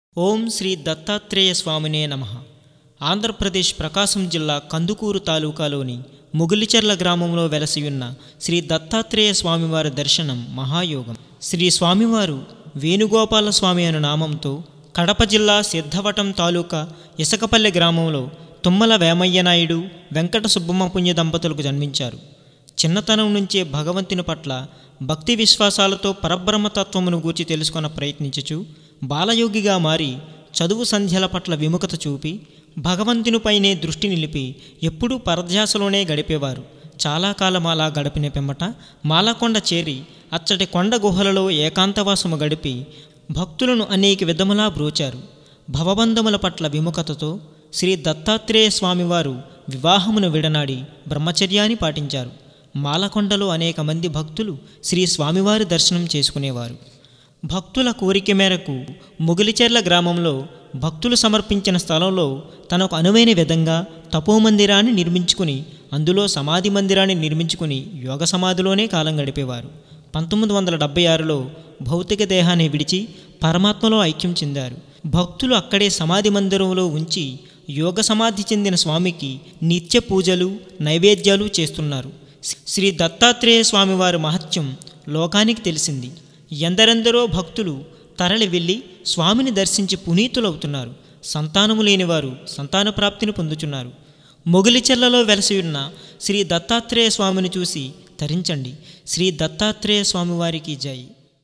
ఓం శ్రీ దత్తాత్రేయ స్వామినే నమః. ఆంధ్రప్రదేశ్ ప్రకాశం జిల్లా కందుకూరు తాలూకాలోని ముగిలిచెర్ల గ్రామంలో వెలసియున్న శ్రీ దత్తాత్రేయ స్వామివారి దర్శనం మహాయోగం. శ్రీ స్వామివారు వేణుగోపాల స్వామి అనే నామంతో కడప జిల్లా సిద్ధవటం తాలూకా ఇసకపల్లె గ్రామంలో తుమ్మల వేమయ్య నాయుడు వెంకట సుబ్బమ్మ పుణ్య దంపతులకు జన్మించారు. చిన్నతనం నుంచే భగవంతుని పట్ల భక్తి విశ్వాసాలతో పరబ్రహ్మతత్వమును గూర్చి తెలుసుకున్న ప్రయత్నించుచు బాలయోగిగా మారి చదువు సంధ్యల పట్ల విముఖత చూపి భగవంతునిపైనే దృష్టి నిలిపి ఎప్పుడూ పరధ్యాసలోనే గడిపేవారు. చాలా కాలం అలా గడిపిన పిమ్మట మాలకొండ చేరి అచ్చటి కొండ గుహలలో ఏకాంతవాసము గడిపి భక్తులను అనేక విధములా బ్రోచారు. భవబంధముల పట్ల విముఖతతో శ్రీ దత్తాత్రేయ స్వామివారు వివాహమును విడనాడి బ్రహ్మచర్యాన్ని పాటించారు. మాలకొండలో అనేక మంది భక్తులు శ్రీ స్వామివారి దర్శనం చేసుకునేవారు. భక్తుల కోరిక మేరకు ముగిలిచెర్ల గ్రామంలో భక్తులు సమర్పించిన స్థలంలో తనకు అనువైన విధంగా తపోమందిరాన్ని నిర్మించుకుని అందులో సమాధి మందిరాన్ని నిర్మించుకుని యోగ సమాధిలోనే కాలం గడిపేవారు. 1976లో భౌతిక దేహాన్ని విడిచి పరమాత్మలో ఐక్యం చెందారు. భక్తులు అక్కడే సమాధి మందిరంలో ఉంచి యోగ సమాధి చెందిన స్వామికి నిత్య పూజలు నైవేద్యాలు చేస్తున్నారు. శ్రీ దత్తాత్రేయ స్వామివారి మహత్యం లోకానికి తెలిసింది. ఎందరెందరో భక్తులు తరలి వెళ్ళి స్వామిని దర్శించి పునీతులవుతున్నారు. సంతానము లేనివారు సంతాన ప్రాప్తిని పొందుతున్నారు. మొగిలిచెర్లలో వెలసియున్న శ్రీ దత్తాత్రేయ స్వామిని చూసి తరించండి. శ్రీ దత్తాత్రేయ స్వామివారికి జై.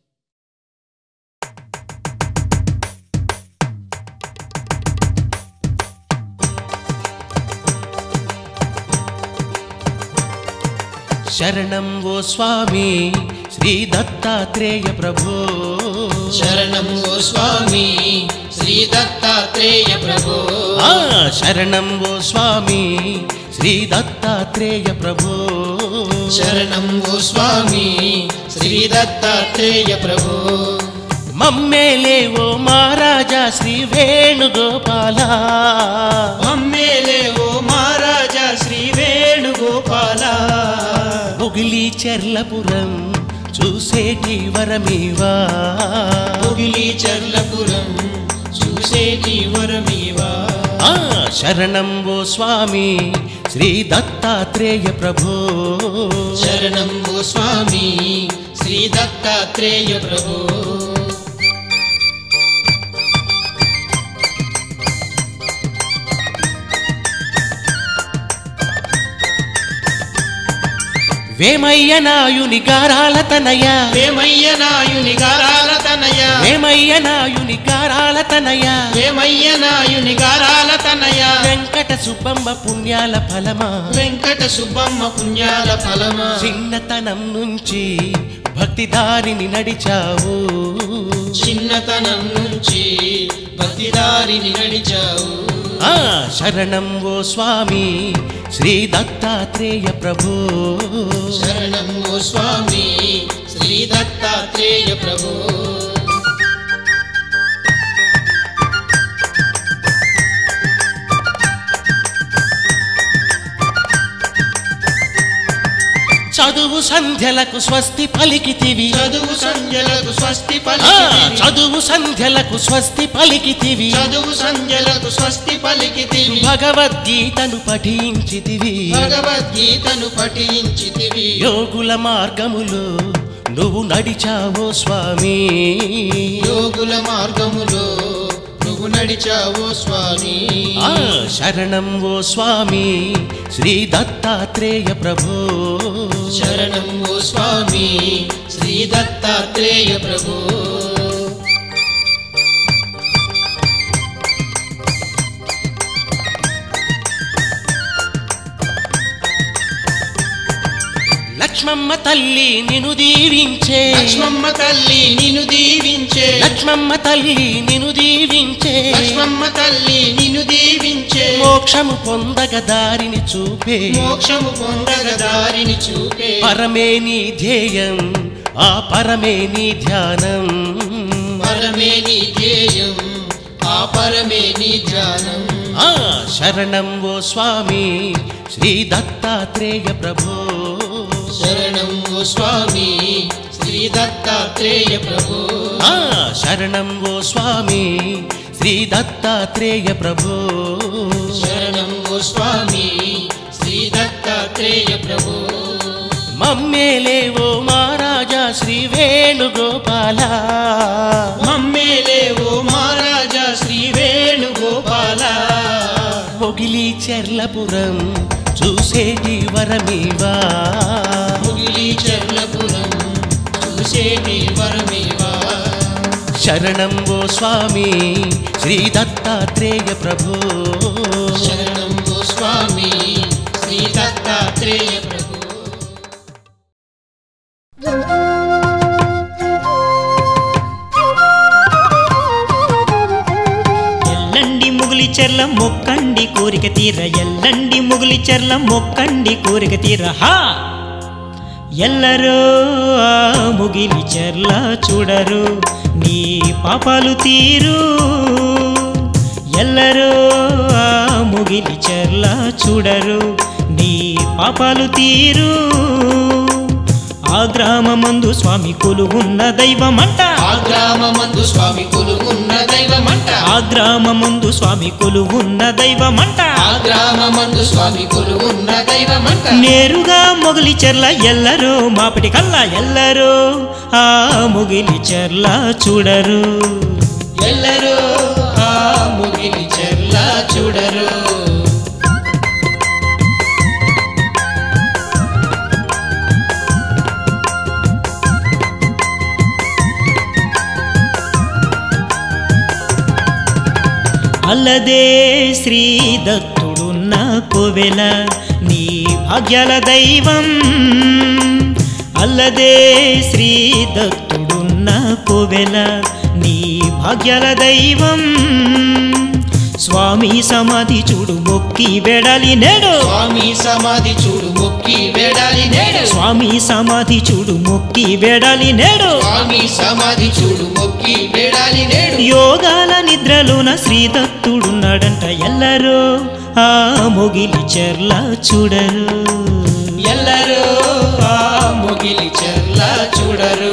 శరణం ఓ స్వామి శ్రీ దత్తాత్రేయ ప్రభో, శరణం ఓ స్వామి శ్రీ దత్తాత్రేయ ప్రభో, శరణం ఓ స్వామి శ్రీ దత్తాత్రేయ ప్రభో, శరణం ఓ స్వామి శ్రీ దత్తాత్రేయ ప్రభో. మమ్మేలే ఓ మహారాజా శ్రీ వేణుగోపాల, మమ్మేలే ఓ మహారాజా శ్రీ వేణుగోపాల, ముగిలిచెర్లపురం చూసేటి వరమీవా, ముగిలిచెర్లపురం చూసేటి వరమీవా. శరణం ఓ స్వామి శ్రీ దత్తాత్రేయ ప్రభో, శరణం ఓ స్వామి శ్రీ దత్తాత్రేయ ప్రభో. వేమయ్య నాయుని గారాల తనయ, వేమయ్య నాయుని గారాల తనయ, వేమయ్య నాయుని గారాల తనయ, వేమయ్య నాయుని గారాల తనయ, వెంకట సుబ్బమ్మ పుణ్యాల ఫలమా, వెంకట సుబ్బమ్మ పుణ్యాల ఫలమా. చిన్నతనం నుంచి భక్తి దారిని నడిచావు, చిన్నతనం నుంచి భక్తి దారిని నడిచావు. శరణం ఓ స్వామి శ్రీ దత్తాత్రేయ ప్రభో, శరణం ఓ స్వామి శ్రీ దత్తాత్రేయ ప్రభో. చదువు సంధ్యలకు స్వస్తి పలికితివి, చదువు సంధ్యలకు స్వస్తి పలికితివి, చదువు సంధ్యలకు స్వస్తి పలికితివి, చదువు సంధ్యలకు స్వస్తి పలికితివి, భగవద్గీతను పఠించితివి, భగవద్గీతను పఠించితివి, యోగుల మార్గములో నువ్వు నడిచావో స్వామి, యోగుల మార్గములో నువ్వు నడిచావో స్వామి. శరణం ఓ స్వామి శ్రీ దత్తాత్రేయ ప్రభో, శరణం ఓ స్వామి శ్రీ దత్తాత్రేయ ప్రభో. లక్ష్మమ్మ తల్లి నిన్ను దీవించే, లక్ష్మమ్మ తల్లి నిన్ను దీవించే, లక్ష్మమ్మ తల్లి నిన్ను దీవించే, లక్ష్మమ్మ తల్లి నిన్ను దీవించే, మోక్షము పొందగ దారిని చూపే, మోక్షము పొందగ దారిని చూపే, పరమే నీ ధ్యేయం ఆ పరమే నీ ధ్యానం, పరమే నీ ధ్యేయం ఆ పరమే నీ ధ్యానం. శరణం ఓ స్వామి శ్రీ దత్తాత్రేయ ప్రభో, శరణం ఓ స్వామి శ్రీ దత్తాత్రేయ ప్రభో, శరణం ఓ స్వామి శ్రీ దత్తాత్రేయ ప్రభు శరణం ఓ స్వామి శ్రీ దత్తాత్రేయ ప్రభు మమ్మేలేవో మహారాజా శ్రీ వేణుగోపాల మమ్మేలేవో మహారాజా శ్రీ వేణుగోపాల మొగిలి చెర్లపురం చూసేటి వరమీవా ముగిలి చెర్లపురం చూసేటి వరమేవా శరణం ఓ స్వామి శ్రీ దత్తాత్రేయ ప్రభు శరణం ఓ స్వామి శ్రీ దత్తాత్రేయ ప్రభు ఎల్లండి ముగిలి చెర్ల మొక్కండి కోరిక తీర ఎల్లండి ముగిలి చెర్ల మొక్కండి కోరిక తీర హా ఎల్లరో ఆ ముగిలి చెర్ల చూడరు నీ పాపాలు తీరు ఎల్లరో ఆ ముగిలి చెర్ల చూడరు నీ పాపాలు తీరు ఆ గ్రామమందు స్వామి కొలువున్న దైవమంట ఆ గ్రామమందు స్వామి కొలువున్న దైవమంట ఆ గ్రామమందు స్వామి కొలువున్న దైవమంట ఆ గ్రామమందు స్వామి కొలువున్న దైవమంట నేరుగా మొగిలి చెర్ల ఎల్లరో మాపిటి కల్లా ఎల్లరో ఆ మొగిలి చెర్ల చూడరు ఎల్లరూ ఆ ముగిలి చెర్ల చూడరు అల్లదే శ్రీ దత్తుడున్న కోవెల నీ భాగ్యాల దైవం అల్లదే శ్రీ దత్తుడున్న కోవెల నీ భాగ్యాల దైవం స్వామి సమాధి చూడు మొక్కి వేడాలి నేడు స్వామి సమాధి చూడు మొక్కి వేడాలి నేడు స్వామి సమాధి చూడు మొక్కి వేడాలి నేడు స్వామి సమాధి చూడు మొక్కి వేడాలి నేడు యోగాల నిద్రలోన శ్రీదత్తుడున్నాడంట ఎల్లరో ఆ మొగిలి చెర్ల చూడరు ఎల్లరూ ఆ ముగిలి చెర్ల చూడరు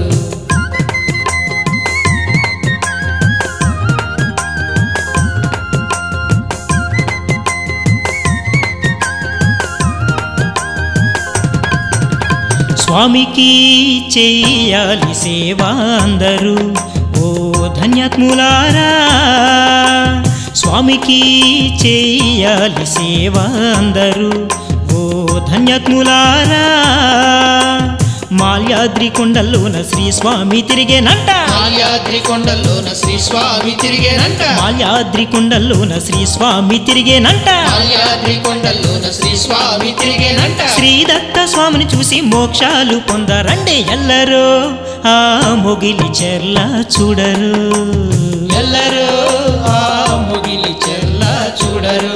స్వామికి చెయ్యాలి సేవ అందరూ ఓ ధన్యాత్ములారా స్వామికి చెయ్యాలి సేవ అందరూ ఓ ధన్యాత్ములారా మాల్యాద్రి కొండల్లోన శ్రీ స్వామి తిరిగేనంట మాల్యాద్రి కొండల్లోన శ్రీ స్వామి తిరిగేనంట మాల్యాద్రి కొండల్లోన శ్రీ స్వామి తిరిగేనంట మాల్యాద్రి కొండల్లోన శ్రీ స్వామి తిరిగేనంట శ్రీ దత్త స్వామిని చూసి మోక్షాలు పొందరండి ఎల్లరో ఆ మొగిలి చెర్ల చూడరు ఎల్లరూ ఆ ముగిలి చెర్ల చూడరు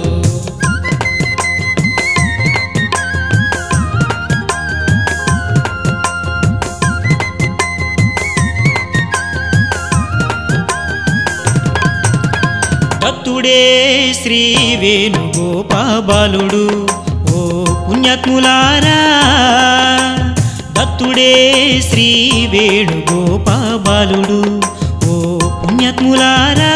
దత్తుడే శ్రీ వేణుగోపాలుడు ఓ పుణ్యాత్ములారా దత్తుడే శ్రీ వేణుగోపాలుడు ఓ పుణ్యాత్ములారా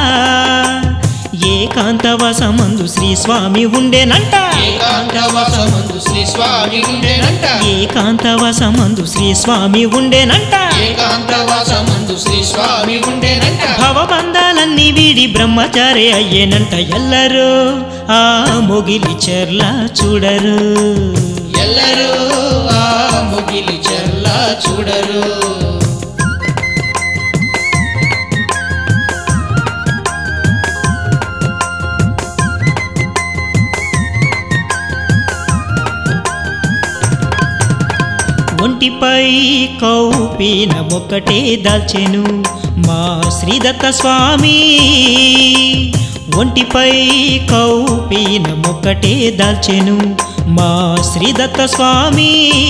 ఏకాంతవాసమందు శ్రీ స్వామి ఉండేనంట ఏకాంతవాసమందు శ్రీ స్వామి ఉండేనంట ఏకాంతవాసమందు శ్రీ స్వామి ఉండేనంట ఏకాంతవాసమందు శ్రీ స్వామి ఉండేనంట భవబంధాలన్నీ వీడి బ్రహ్మచారి అయ్యేనంట ఎల్లరో ఆ మొగిలి చెర్ల చూడరు ఎల్లరూ ఆ ముగిలి చెర్ల చూడరు ఒంటిపై కౌపీన ఒక్కటే దాల్చెను మా శ్రీదత్త స్వామి ఒంటిపై కౌపీన ఒక్కటే దాల్చెను మా శ్రీదత్త స్వామి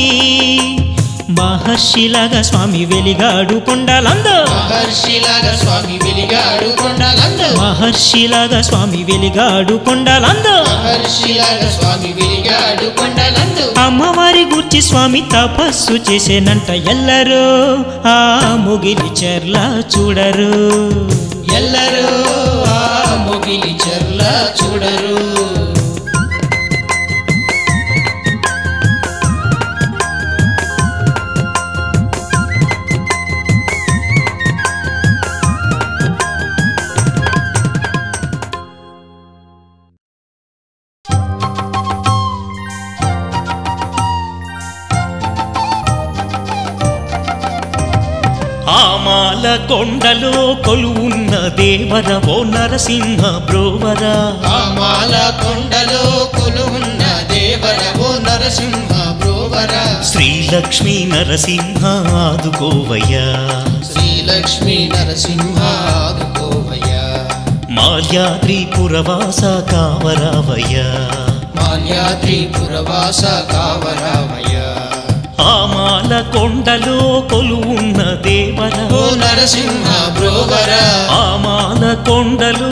మహర్షిలాగా స్వామి వెలిగాడు కొండలందు మహర్షిలాగా స్వామి వెలిగాడు కొండలందు మహర్షిలాగా స్వామి వెలిగాడు కొండలందు మహర్షిలాగా స్వామి వెలిగాడు కొండలందు అమ్మవారి గూర్చి స్వామి తపస్సు చేసేనంట ఎల్లరో ఆ మొగిలి చెర్ల చూడరు ఎల్లరూ కొండలో కొలువున్న దేవర ఓ నరసింహ బ్రోవరా ఆమాల కొండలో కొలువున్న దేవర ఓ నరసింహ బ్రోవరా శ్రీలక్ష్మీ నరసింహ ఆదుకోవయ్యా శ్రీలక్ష్మీ నరసింహ ఆదుకోవయ్యా మాల్యాద్రి పురవాస కావరావయ్యా మాల్యాద్రి పురవాస కావరావయ్యా ఆమాల కొండలో కొలువున్న దేవర ఓ నరసింహ బ్రోవరా ఆమాల కొండలో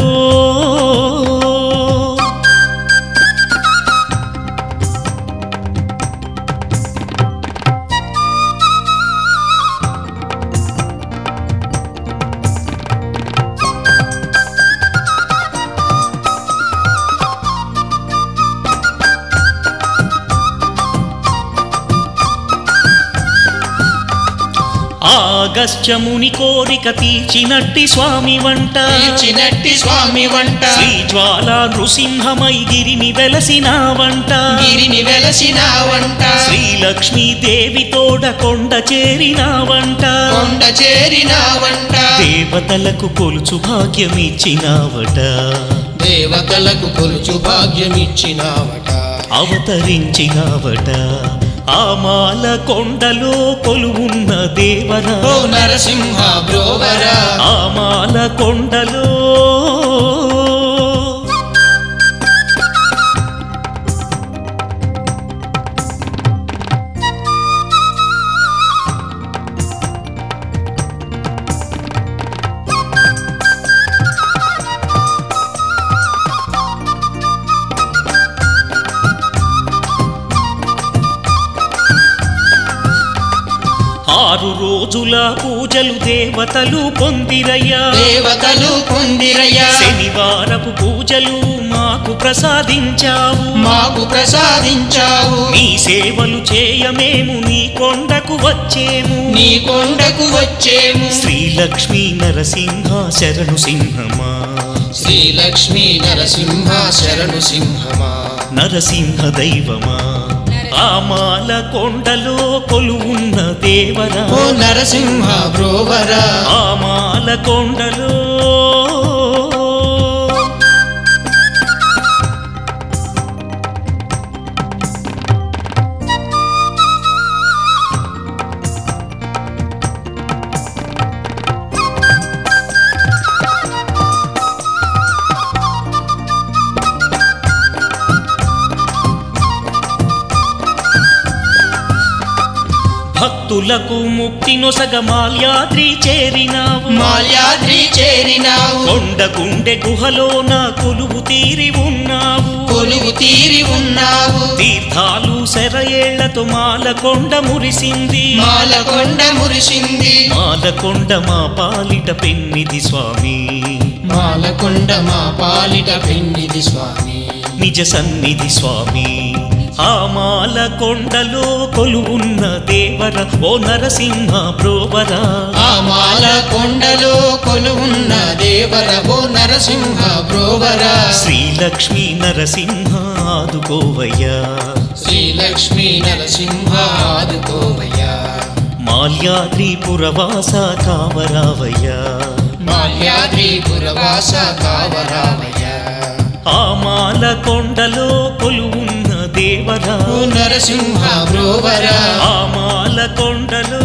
ఆగస్త్యముని కోరిక తీర్చినట్టి స్వామి వంట తీర్చినట్టి స్వామి వంట శ్రీజ్వాల నృసింహమై గిరిని వెలసిన వంట గిరిని వెలసిన వంట శ్రీలక్ష్మీ దేవి తోడ కొండ చేరిన వంట కొండ చేరిన వంట దేవతలకు కొలుచు భాగ్యమిచ్చినావట దేవతలకు కొలుచు భాగ్యమిచ్చినావట అవతరించినావట ఆమాల కొండలో కొలువున్న దేవర ఓ నరసింహ బ్రోవరా ఆమాల కొండలో ఆరు రోజుల పూజలు దేవతలు పొందిరయ్యా దేవతలు పొందిరయ్యా శనివారపు పూజలు మాకు ప్రసాదించావు మాకు ప్రసాదించావు నీ సేవలు చేయమేము నీ కొండకు వచ్చేము నీ కొండకు వచ్చేము శ్రీలక్ష్మీ నరసింహ శరణు సింహమా శ్రీలక్ష్మీ నరసింహ శరణు సింహమా నరసింహ దైవమా ఆమాల కొండలో కొలువున్న దేవర ఓ నరసింహ బ్రోవరా ఆమాల కొండలో భక్తులకు ముక్తి నొసగ మాల్యాద్రి చేరినావు మాల్యాద్రి చేరినావు కొండ గుండె గుహలోన కొలువు తీరి ఉన్నావు కొలువు తీరి ఉన్నావు తీర్థాలు శరయేళ్లతో మాలకొండ మురిసింది మాలకొండ మురిసింది మాలకొండ మా పాలిట పెన్నిది స్వామి మాలకొండ మా పాలిట పెన్నిది స్వామి నిజ సన్నిధి స్వామి ఆమాల కొండలో కొలువున్న దేవర ఓ నరసింహ బ్రోవరా ఆమాల కొండలో కొలువున్న దేవర ఓ నరసింహ బ్రోవరా శ్రీలక్ష్మీ నరసింహ ఆదుకోవయ్యా శ్రీలక్ష్మీ నరసింహ ఆదుకోవయ్యా మాల్యాద్రి పురవాస కావరావయ్యా మాల్యాద్రి పురవాస కావరావయ్యా ఆమాల కొండలో కొలువున్న దేవర ఓ నరసింహ బ్రోవరా ఆమాల కొండలో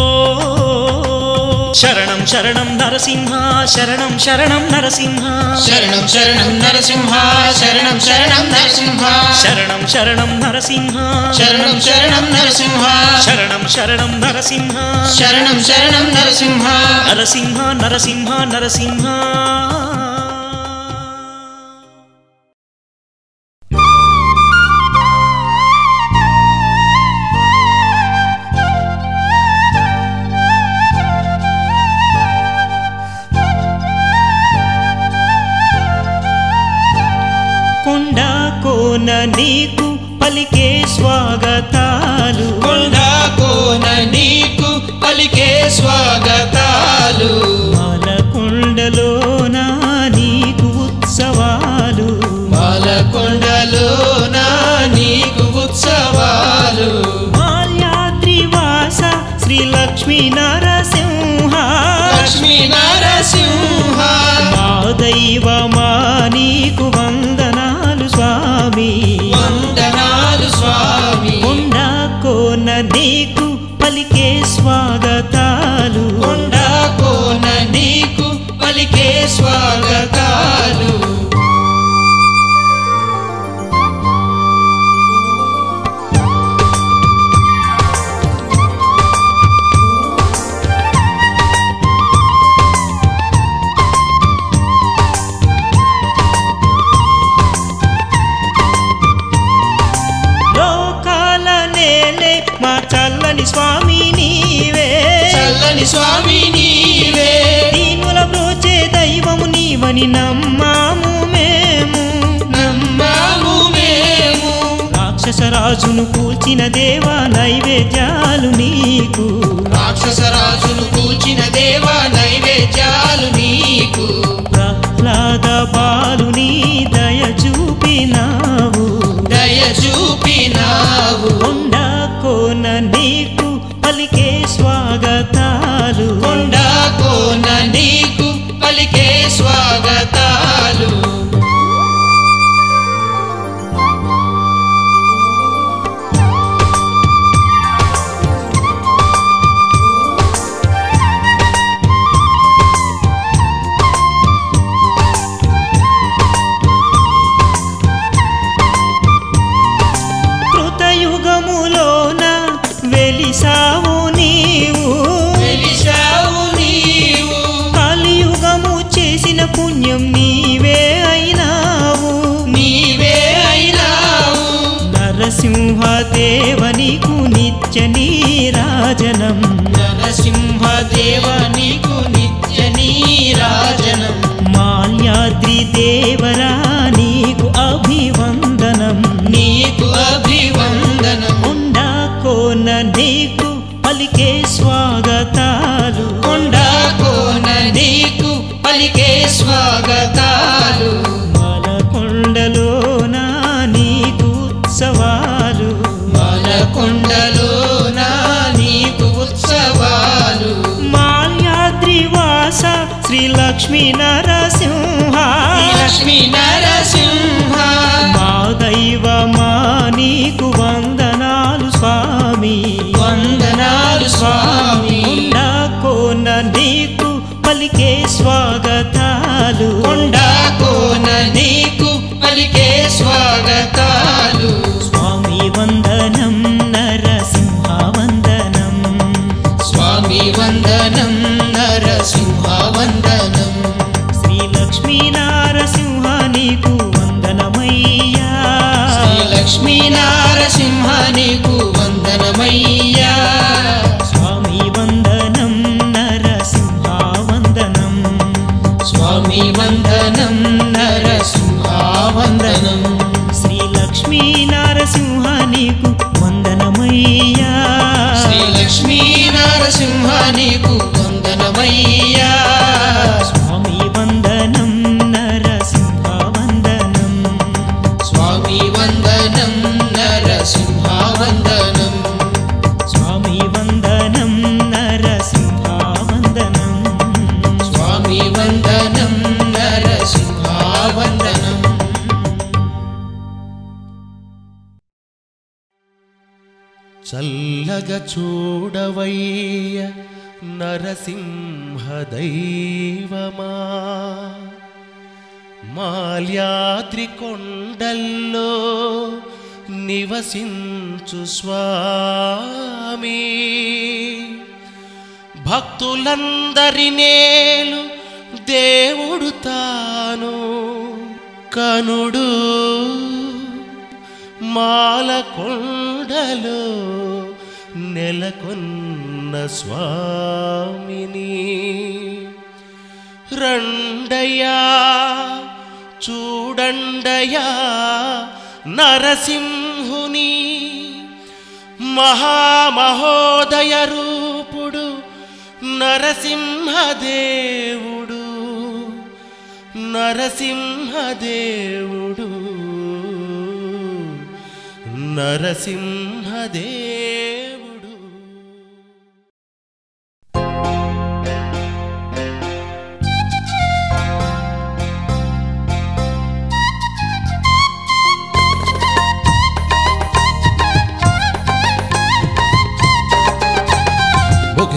శరణం శరణం నరసింహ శరణం శరణం నరసింహ శరణం శరణం నరసింహ శరణం శరణం నరసింహ శరణం శరణం నరసింహ శరణం శరణం నరసింహ శరణం శరణం నరసింహ శరణం శరణం నరసింహ నరసింహ నరసింహ నరసింహ నీకు పలికే స్వాగతాలు కొండ కోన నీకు పలికే స్వాగతాలు మాలకొండలోన నీకు ఉత్సవాలు మాలకొండలోన నీకు ఉత్సవాలు మాల్యాద్రి వాస శ్రీ లక్ష్మీ నరసింహ లక్ష్మీ దైవమా నీకు వందనాలు స్వామి, వందనాలు స్వామి. కొండ కోన నీకు పలికే స్వాగతాలు, కొండ కోన నీకు పలికే స్వాగతాలు. మా చల్లని స్వామి నీవే, చల్లని స్వామి నీవే. దీనుల బ్రోచే దైవము నీవని నమ్మాము మేము, నమ్మాము మేము. రాక్షస రాజును కూల్చిన దేవా నైవేద్యాలు నీకు, రాక్షస రాజును కూల్చిన దేవా నైవేద్యాలు నీకు. ప్రహ్లాద బాలుని దయ చూపినావు, దయ చూపినావు. కొండ కోన నీకు పలికే స్వాగతాలు, కొండ కోన నీకు పలికే స్వాగతాలు. కృతయుగములోన వెలిసావు నీవు, వెలిసావు నీవు. కలియుగము చేసిన పుణ్యం నీవే అయినావు, నీవే అయినావు. నరసింహదేవ నీకు నిత్య నీరాజనం, నరసింహదేవ నీకు నిత్య నీరాజనం. మాల్యాద్రి దేవరా నీకు అభివందనం, నీకు అభివందనం. కొండ కోన నీకు పలికే స్వాగతాలు, కొండ కోన నీకు పలికే స్వాగతాలు. మలకొండలోన నీకు ఉత్సవాలు, మలకొండలోన నీకు ఉత్సవాలు. మాల్యాద్రి వాస శ్రీ లక్ష్మీ నరసింహ, లక్ష్మీ నరసింహ. మా దైవమా నీకు వందనాలు స్వామి, వందనాలు స్వామి. కొండ కోన నీకు పలికే స్వాగతాలు, కొండ కోన నీకు పలికే స్వాగతాలు. స్వామి వందనం నరసింహ వందనం, స్వామి వందనం నరసింహ వందనం. శ్రీ లక్ష్మీ నరసింహ నీకు వందనమయ్యా, శ్రీ లక్ష్మీ నరసింహ నీకు వందనమయ్యా. స్వామి వందనం నరసింహ వందనం, స్వామి వందనం నరసింహ వందనం. శ్రీ లక్ష్మీ నరసింహ నీకు వందనమయ్యా, శ్రీ లక్ష్మీ నరసింహ నీకు వందనమయ్యా. స్వామి వందనం నరసింహ వందనం, స్వామి వందనం నరసింహ వందనం. స్వామి వందనం నరసింహ వందనం, స్వామి వందనం నరసింహ వందనం. చల్లగా చూడవయ్య నరసింహ దైవమా, మాల్యాద్రి కొండల్లో నివసించు స్వామి, భక్తులందరి నేలు దేవుడు తాను కనుడు, మాలకొండలో నెలకొన్న స్వామిని రండయ్యా చూడండయ్యా నరసింహుని, మహామహోదయ రూపుడు నరసింహదేవుడు, నరసింహదేవుడు, నరసింహదేవుడు.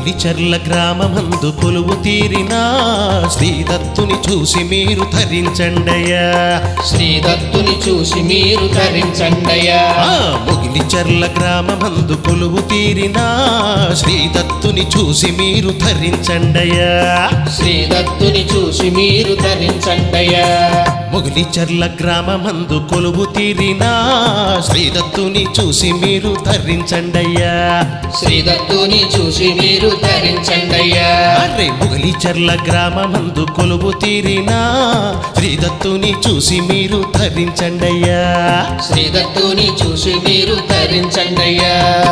మొగిలిచెర్ల గ్రామమందు కొలువు తీరిన శ్రీదత్తుని చూసి మీరు ధరించండయ్యా శ్రీదత్తుని చూసి మీరు ధరించండయ్యా మొగిలిచెర్ల గ్రామమందు కొలువు తీరిన శ్రీదత్తుని చూసి మీరు ధరించండయ్యా శ్రీదత్తుని చూసి మీరు ధరించండయ్యా మొగిలిచెర్ల గ్రామమందు కొలువు తీరిన శ్రీదత్తుని చూసి మీరు ధరించండయ్యా శ్రీదత్తుని చూసి మీరు ధరించండయ్యా అరే మొగిలిచెర్ల గ్రామమందు కొలువు తీరిన శ్రీదత్తుని చూసి మీరు ధరించండయ్యా శ్రీదత్తుని చూసి మీరు ధరించండయ్యా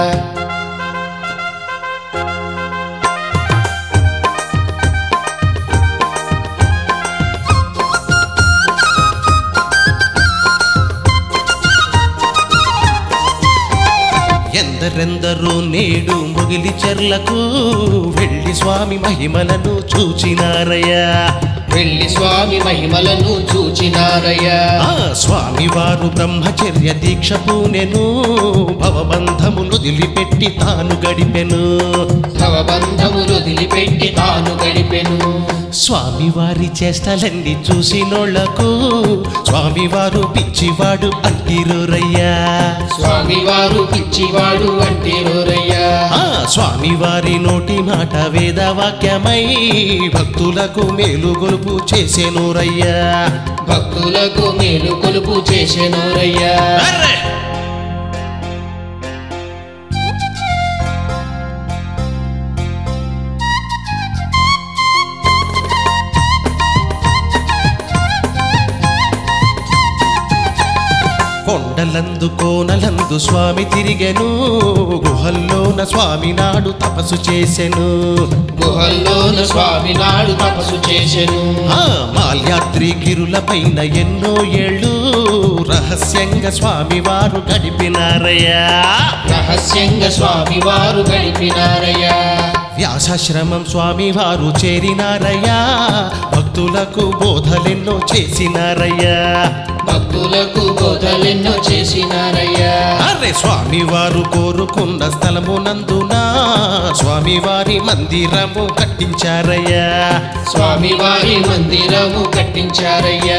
ఎందరెందరూ నేడు మొగిలిచెర్లకు వెళ్ళి స్వామి మహిమలను చూచినారయ్యా వెళ్ళి స్వామి మహిమలను చూచినారయ్యా స్వామి వారు బ్రహ్మచర్య దీక్ష పూనెను భవబంధములు వదిలిపెట్టి తాను గడిపెను భవబంధములు వదిలిపెట్టి తాను గడిపెను స్వామి వారి చేష్టలన్నీ చూసినోళ్లకు స్వామివారు పిచ్చివాడు అంటిరోరయ్యా స్వామివారు పిచ్చివాడు అంటిరోరయ్యా స్వామివారి నోటి మాట వేదవాక్యమై భక్తులకు మేలు గొలుపు చేసెనురయ్యా భక్తులకు మేలు కొలుపు చేసెనురయ్యా కొండలందు కోనలందు స్వామి తిరిగెను గుహల్లోన స్వామి నాడు తపస్సు చేసెను గుహల్లోన స్వామి నాడు తపస్సు చేసెను మాల్యాద్రి గిరుల పైన ఎన్నో ఏళ్ళు రహస్యంగా స్వామి వారు గడిపినారయ్యా రహస్యంగా స్వామి వారు గడిపినారయ్యా వ్యాసాశ్రమం స్వామి వారు చేరినారయ్యా భక్తులకు బోధలెన్నో చేసినారయ్యా భక్తులకు బోధలెన్నో చేసినారయ్యా అరే స్వామి వారు కోరుకున్న స్థలమునందున స్వామి వారి మందిరము కట్టించారయ్యా స్వామి వారి మందిరము కట్టించారయ్యా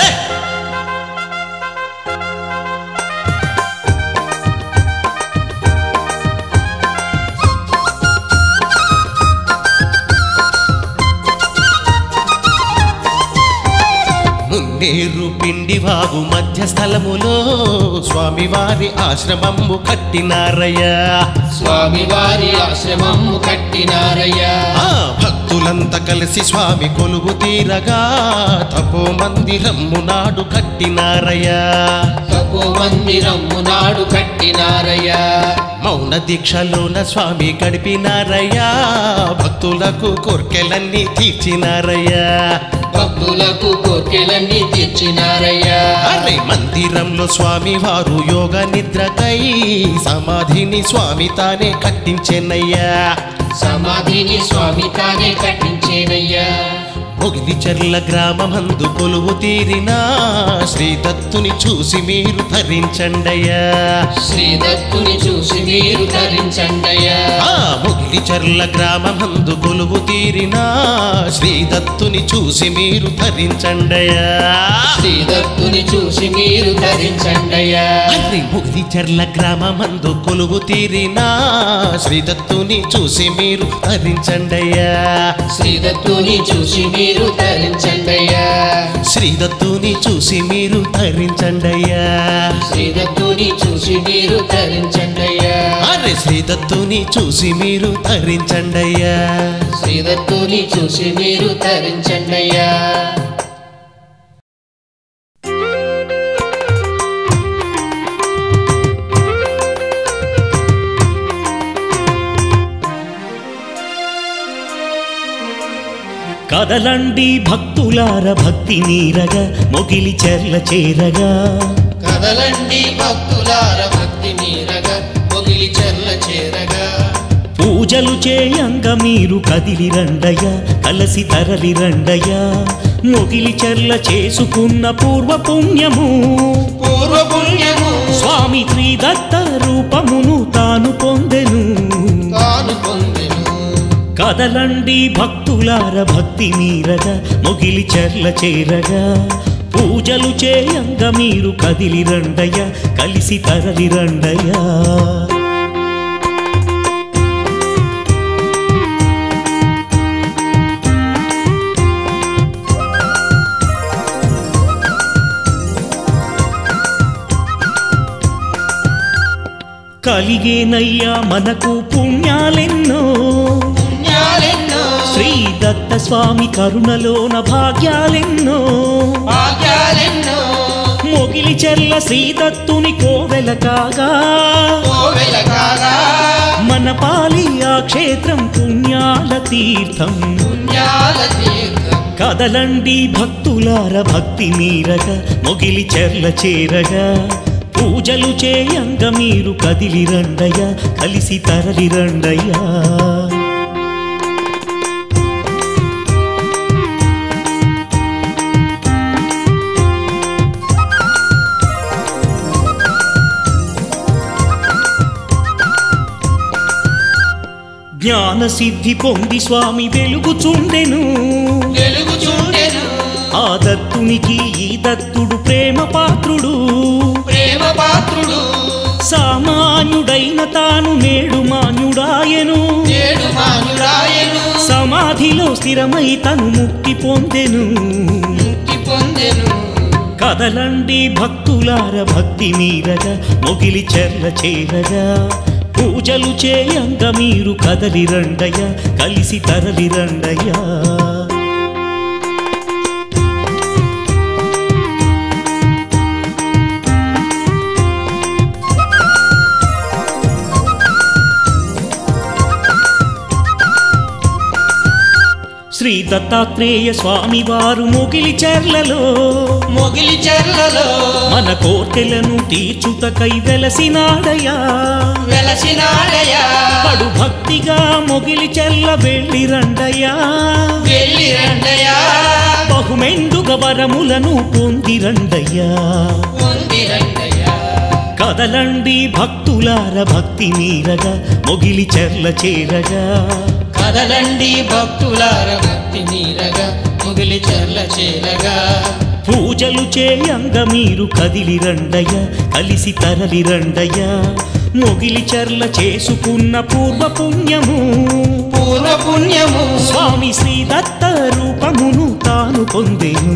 మున్నేరు పిండి వాగు మధ్య స్థలములో స్వామివారి ఆశ్రమము కట్టినారయ్యా స్వామివారి ఆశ్రమము కట్టినారయ్యా భక్తులంతా కలిసి స్వామి కొలువు తీరగా తపో మందిరము నాడు కట్టినారయ్యా తపో మందిరము నాడు కట్టినారయ్యా మౌన దీక్షలోన స్వామి గడిపినారయ్యా భక్తులకు కోర్కెలన్నీ తీర్చినారయ్యా భక్తులకు కోర్కెలన్నీ తీర్చినారయ్యా అరే మందిరంలో స్వామి వారు యోగ నిద్రకై సమాధిని స్వామి తానే కట్టించెనయ్యా సమాధిని స్వామి తానే కట్టించేనయ్యా మొగిలిచెర్ల గ్రామమందు కొలువు తీరిన శ్రీదత్తుని చూసి మీరు ధరించండయ్యా శ్రీదత్తుని చూసి మీరు ధరించండయ్యా మొగిలిచెర్ల గ్రామమందు కొలువు తీరిన శ్రీదత్తుని చూసి మీరు ధరించండయ్యా శ్రీదత్తుని చూసి మీరు ధరించండయ్యా మొగిలిచెర్ల గ్రామమందు కొలువు తీరిన శ్రీదత్తుని చూసి మీరు ధరించండయ్యా శ్రీదత్తుని చూసి మీరు ధరించండయ్యా శ్రీదత్తుని చూసి మీరు ధరించండయ్యా శ్రీదత్తుని చూసి మీరు ధరించండయ్యా అరే శ్రీదత్తుని చూసి మీరు ధరించండయ్యా శ్రీదత్తుని చూసి మీరు ధరించండయ్యా కదలండి భక్తులార భక్తి నీరగా మొగిలిచెర్ల చేరగా కదలండి భక్తులార భక్తి నీరగా మొగిలిచెర్ల చేరగా పూజలు చేయంగా మీరు కదిలి రండయ్యా కలసి తరలి రండయ్యా మొగిలిచెర్ల చేసుకున్న పూర్వ పుణ్యము స్వామి శ్రీదత్త రూపమును తాను పొందెను కదలండి భక్తులార భక్తి మీరగా మొగిలి చెర్ల చేరగా పూజలు చేయంగా మీరు కదిలి రండయ్య కలిసి తరలి రండయ్యా కలిగేనయ్యా మనకు పుణ్యాలెన్నో శ్రీ దత్త స్వామి కరుణలోన భాగ్యాలెన్నో మొగిలి చెర్ల శ్రీ దత్తుని కోవెల కాగా మన పాలి ఆ క్షేత్రం పుణ్యాల తీర్థం కదలండి భక్తులార భక్తి మీరగా మొగిలి చెర్ల చేరగా పూజలు చేయంగా మీరు కదిలి రండయ్యా కలిసి తరలి రండయ్యా జ్ఞాన సిద్ధి పొంది స్వామి వెలుగుచుండెను ఆ దత్తునికి ఈ దత్తుడు ప్రేమ పాత్రుడు సామాన్యుడైన తాను నేడు మాన్యుడాయను సమాధిలో స్థిరమై తను ముక్తి పొందెను కదలండి భక్తులార భక్తి మీరగా మొగిలి చెర్ల చేరగా పూజలు చేయంగా మీరు కదలి రండయ్యా కలిసి తరలి రండయ్యా శ్రీ దత్తాత్రేయ స్వామి వారు మొగిలి చెర్లలో మన కోర్కెలను తీర్చుటకై వెలసినాడయా పడు భక్తిగా మొగిలి చెర్ల వెళ్ళి రండయ్యా బహుమెండుగా వరములను పొంది రండయ్యా కదలండి భక్తులార భక్తి మీరగా మొగిలి చెర్ల చేరగా కదలండి భక్తులార భక్తి మీరగా మొగిలి చెర్ల చేరగా పూజలు చేయంగా మీరు కదిలి రండయ్యా కలిసి తరలి రండయ్యా మొగిలి చెర్ల చేసుకున్న పూర్వ పుణ్యము స్వామి శ్రీ దత్త రూపమును తాను పొందెను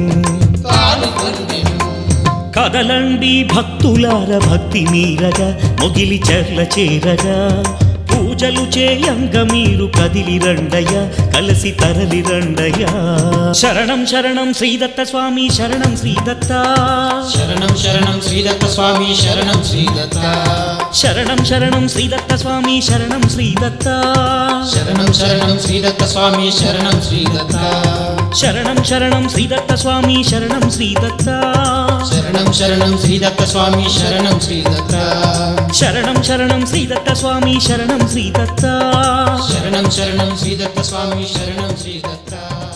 కదలండి భక్తులార భక్తి మీరగా మొగిలి చెర్ల చేరగా పూజలు చేయంగా మీరు కదిలి రండయ్యా కలిసి తరలి రండయ్యా శరణం శరణం శ్రీదత్త స్వామి శరణం శ్రీదత్త శరణం శరణం శ్రీదత్త స్వామి శరణం శ్రీదత్త శరణం శరణం శ్రీదత్త స్వామి శరణం శ్రీదత్త శరణం శరణం శ్రీదత్త స్వామి శరణం శ్రీదత్త శరణం శరణం శ్రీదత్త స్వామి శరణం శ్రీదత్త శరణం శరణం శ్రీదత్త స్వామి శరణం శ్రీదత్త శరణం శరణం శ్రీదత్త స్వామి శరణం శ్రీదత్త శరణం శరణం శ్రీదత్త స్వామి శరణం శ్రీదత్త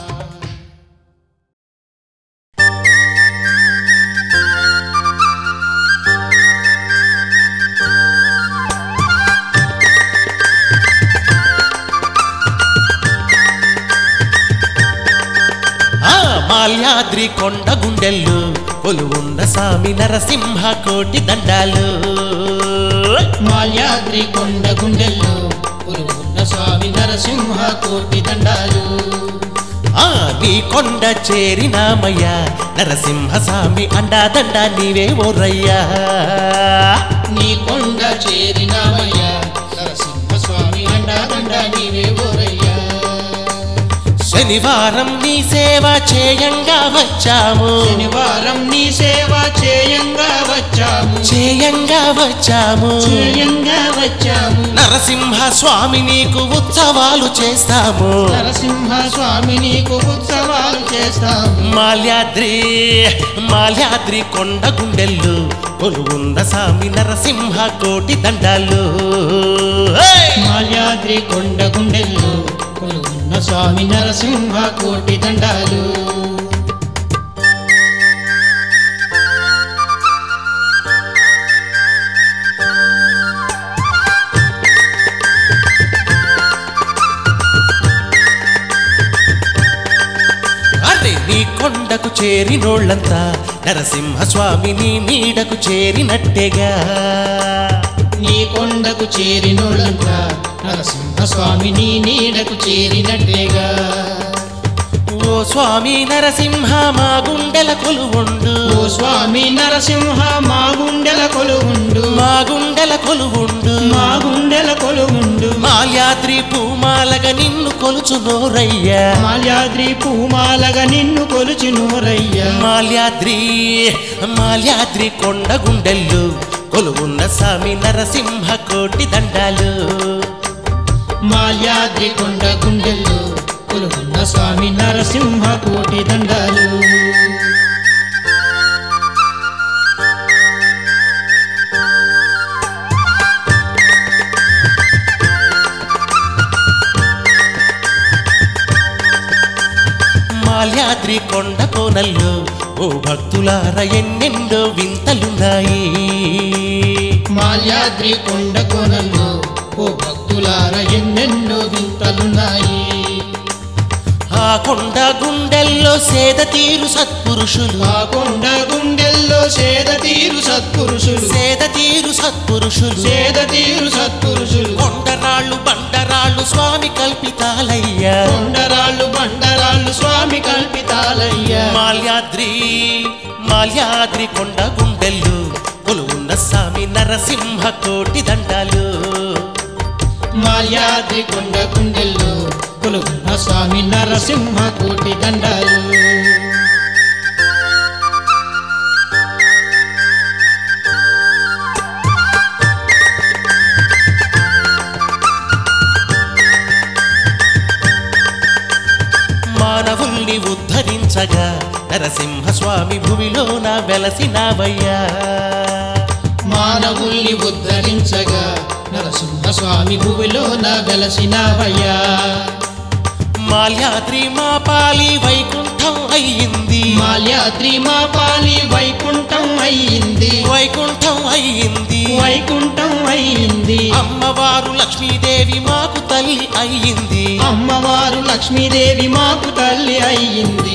మాల్యాద్రి కొండ గుండెల్లు కొలువున్న సామి నరసింహ కోటి దండాలు మాల్యాద్రి కొండ గుండెల్లో కొలువున్న స్వామి నరసింహ కోటి దండాలు నీ కొండ చేరినామయ్యా నరసింహ స్వామి అండా దండ నీవే ఓరయ్యా నీ కొండ చేరినామయ్యా నరసింహ స్వామి అండా దండ నీవే ఓరయ్యా శనివారం నీ సేవ చేయంగా వచ్చాము శనివారం నీ సేవ చేయంగా వచ్చాము నరసింహ స్వామి నీకు ఉత్సవాలు చేస్తాము మాల్యాద్రి కొండ గుండెల్లు కొలువున్న స్వామి నరసింహ కోటి దండాలు మాల్యాద్రి కొండ గుండెల్లు కొలువున్న స్వామి నరసింహ కోటి దండాలు కొండకు చేరినోళ్ళంతా నరసింహస్వామిని నీడకు చేరినట్టేగా నీ కొండకు చేరినోళ్ళంతా నరసింహస్వామి నీ నీడకు చేరినట్టేగా ఓ స్వామి నరసింహ మా గుండెల కొలువుండు ఓ స్వామి నరసింహ మా గుండెల కొలువుండు మా గుండెల కొలువుండు మా గుండెల కొలువుండు మాల్యాద్రి పూమాలగా నిన్ను కొలుచునోరయ్యా మాల్యాద్రి పూమాలగా నిన్ను కొలుచునోరయ్యా మాల్యాద్రి కొండ గుండెల్లో కొలువున్న స్వామి నరసింహ కోటి దండాలు మాల్యాద్రి కొండ గుండెల్లో కొలువున్న స్వామి నరసింహ కోటి దండాలు మాల్యాద్రి కొండ కోనల్లో ఓ భక్తులార ఎన్నెన్నో వింతలున్నాయి మాల్యాద్రి కొండ కోనల్లో ఓ భక్తులార ఎన్నెన్నో వింతలున్నాయి ఆ కొండ గుండెల్లో సేద తీరు సత్పురుషులు ఆ కొండ గుండెల్లో సేద తీరు సత్పురుషులు సేద తీరు సత్పురుషులు సేద తీరు సత్పురుషులు కొండరాళ్ళు బండరాళ్ళు స్వామి కల్పితాలయ్యా కొండరాళ్ళు బండరాళ్ళు స్వామి కల్పితాలయ్యా మాల్యాద్రి కొండ గుండెల్లో కొలువున్న స్వామి నరసింహ కోటి దండాలు మాల్యాద్రి కొండ గుండెల్లో కొలువున్న స్వామి నరసింహ కోటి దండాలు మానవుల్ని ఉద్ధరించగా నరసింహస్వామి భూమిలోన వెలసినావయ్యా మానవుల్ని ఉద్ధరించగా నరసింహస్వామి భూమిలోన వెలసినావయ్యా మాల్యాద్రి మా పాలి వైకుంఠం అయ్యింది మాల్యాద్రి మా పాలి వైకుంఠం అయ్యింది వైకుంఠం అయ్యింది వైకుంఠం అయ్యింది అమ్మవారు లక్ష్మీదేవి మాకు తల్లి అయ్యింది అమ్మవారు లక్ష్మీదేవి మాకు తల్లి అయ్యింది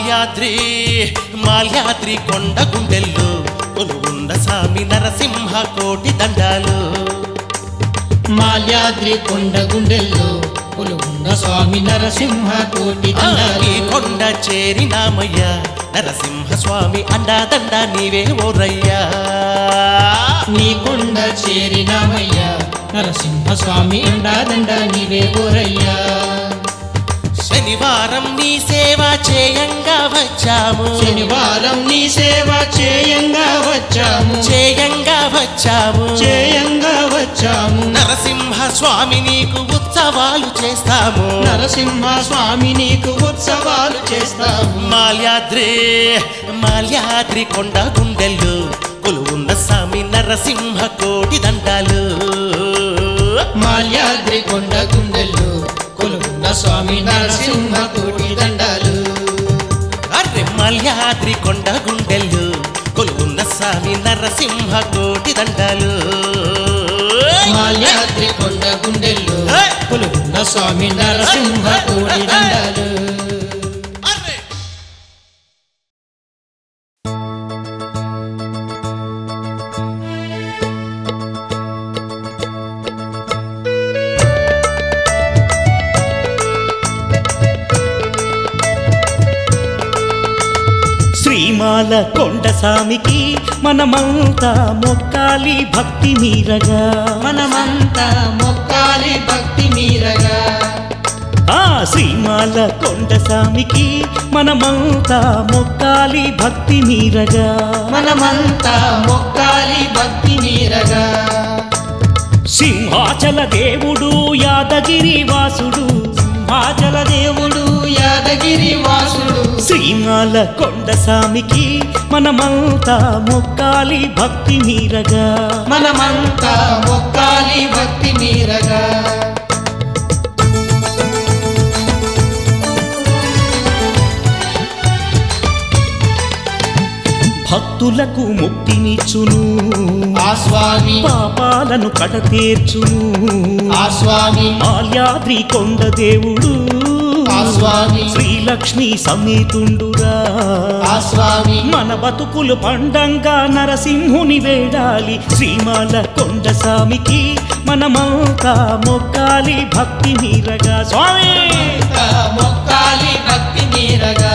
మాల్యాద్రి కొండ గుండెల్లో కొలువున్న స్వామి నరసింహ కోటి దండాలు మాల్యాద్రి కొండ గుండెల్లో కొలువున్న స్వామి నరసింహ కోటి దండాలు ఈ కొండ చేరినామయ్యా నరసింహ స్వామి అండాదండ నీవే ఓరయ్యా నీ కొండ చేరినామయ్యా నరసింహ స్వామి అండాదండ నీవే ఓరయ్యా శనివారం నీ సేవ చేయంగా వచ్చాము శనివారం నీ సేవ చేయంగా వచ్చాము చేయంగా వచ్చాము చేయంగా వచ్చాము నరసింహ స్వామి నీకు ఉత్సవాలు చేస్తాము నరసింహ స్వామి నీకు ఉత్సవాలు చేస్తాము మాల్యాద్రి కొండ గుండెల్లో కొలువున్న స్వామి నరసింహ కోటి దండాలు మాల్యాద్రి కొండ గుండెల్లో కొలువున్న స్వామి నరసింహ కోటి దండాలు అర్రె మాల్యాద్రి కొండ గుండెల్లో కొలువున్న స్వామి నరసింహ కోటి దండాలు మాల్యాద్రి కొండ గుండెల్లో కొలువున్న స్వామి నరసింహ కోటి దండాలు శ్రీమాల కొండ సామికి మనమంతా మొక్కాలి భక్తి మీరగా మనమంతా మొక్కాలి భక్తి మీరగా ఆ శ్రీమాల కొండ సామికి మనమంతా మొక్కాలి భక్తి మీరగా మనమంతా మొక్కాలి భక్తి మీరగా సింహాచల దేవుడు యాదగిరి వాసుడు సింహాచల దేవుడు యాదగిరి వాసుడు శ్రీమాల కొండ సామికి మనమంతా మొక్కాలి భక్తి మీరగా మనమంతా మొక్కాలి భక్తి మీరగా భక్తులకు ముక్తినిచ్చును ఆ స్వామి పాపాలను కడతీర్చును ఆ స్వామి మాల్యాద్రి కొండ దేవుడు ఆ స్వామి శ్రీలక్ష్మి సమేతుండురా ఆ స్వామి మన బతుకులు పండంగా నరసింహుని వేడాలి శ్రీమాల కొండ స్వామికి మనమంతా మొక్కాలి భక్తి మీరగా స్వామి మొక్కాలి భక్తి మీరగా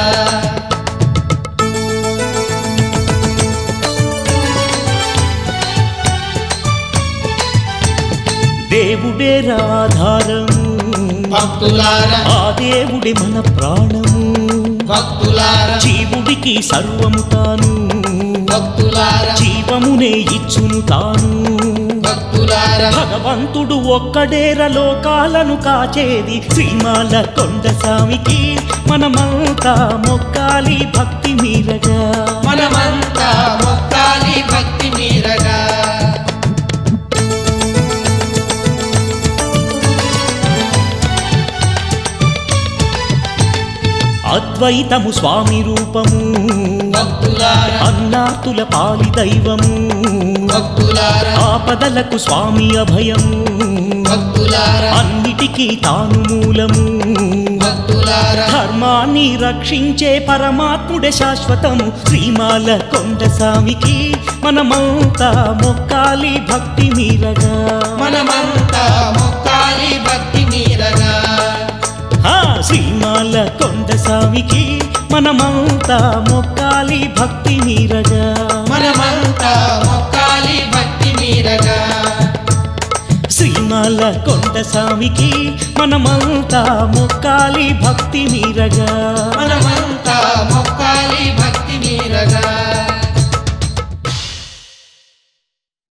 దేవుడే ఆధారము భక్తులారా ఆ దేవుడే మన ప్రాణము భక్తులారా జీవుడికి సర్వము తాను భక్తులారా జీవమునే ఇచ్చును తాను భక్తులారా భగవంతుడు ఒక్కడేర లోకాలను కాచేది శ్రీమాల కొండ స్వామికి మనమంతా మొక్కాలి భక్తి మీరగా మనమంతా మొక్కాలి భక్తి మీరగా అద్వైతము స్వామి రూపము భక్తులారా అన్నాతుల పాలి దైవము భక్తులారా ఆపదలకు స్వామి అభయము భక్తులారా అన్నిటికీ తాను మూలము భక్తులారా ధర్మాన్ని రక్షించే పరమాత్ముడే శాశ్వతము శ్రీమాల కొండ స్వామికి మనమంతా మొక్కాలి భక్తి మీరగా మనమంతా మొక్కాలి భక్తి మీరగా శ్రీమాల కొండ స్వామికి మనమంతా మొక్కాలి భక్తి మీరగా మనమంతా మొక్కాలి భక్తి మీరగా శ్రీమాల కొండ స్వామికి మనమంతా మొక్కాలి భక్తి మీరగా మనమంతా మొక్కాలి భక్తి మీరగా